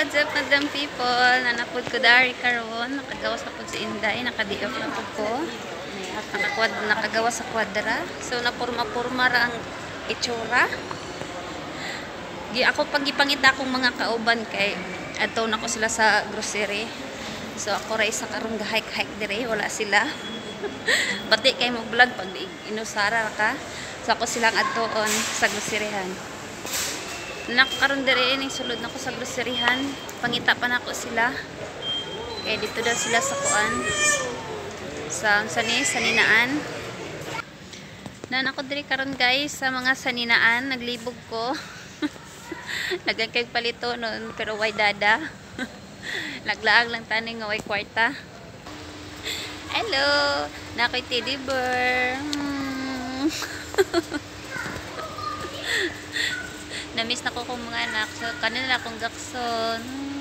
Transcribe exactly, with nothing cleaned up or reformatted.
what's up madam people? Nanapod ko dari karon, nakagawas na po si Inday, naka-D F na po ko. Nakakwad, nakagawa sa kwadra. So napurma-purma ra ang itsura. Gi ako pag gipangita akong mga kauban kay adto na ko sila sa grocery. So ako ra isa karon ga-hike-hike dire, wala sila. Bati kay mo vlog pag inusara ka. So ako silang adtoon sa groceryhan. Nakaroon dire ning sulod na ko sa groceryhan. Pangita pa na ko sila. Kaya dito daw sila sa kuan. Sa sani saninaan. Nan ako dire karon guys sa mga saninaan, naglibog ko. Nagay kay palito noon pero way dada. Naglaag lang tani nga way kwarta. Hello, nakoy teddy bear. Hmm. Namiss na ko kong mga anak. So, kanina akong gakson.